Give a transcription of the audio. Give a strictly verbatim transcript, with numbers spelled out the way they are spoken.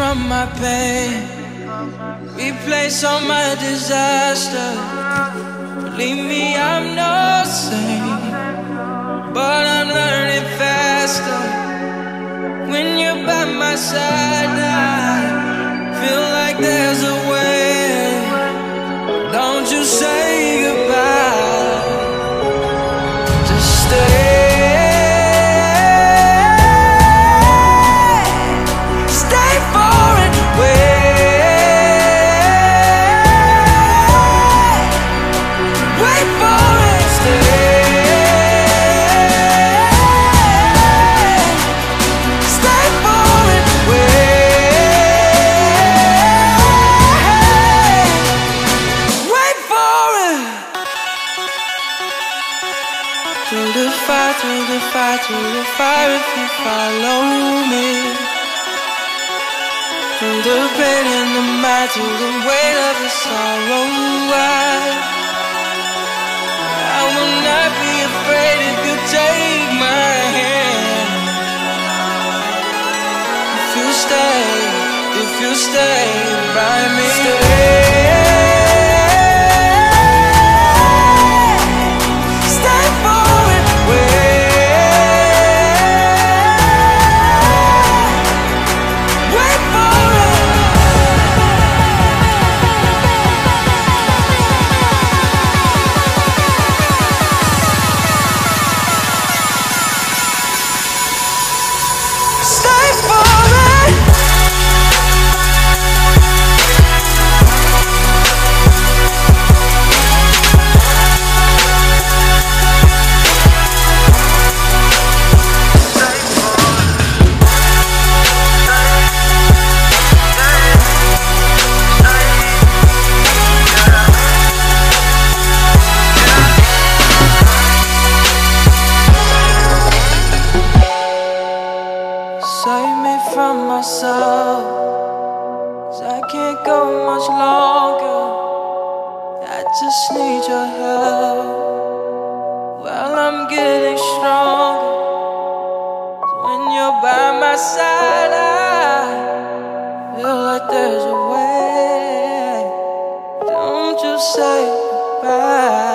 from my pain, replace all my disaster. Believe me, I'm no saint, but I'm learning faster. When you're by my side, I feel like there's a way. Don't you say goodbye, just stay. Through the fire, through the fire, through the fire, if you follow me. Through the pain and the mad, through the weight of the sorrow, I, I will not be afraid if you take my hand. If you stay, if you stay by me, stay. Save me from myself, 'cause I can't go much longer. I just need your help. Well, I'm getting stronger, 'cause when you're by my side, I feel like there's a way. Don't just say goodbye.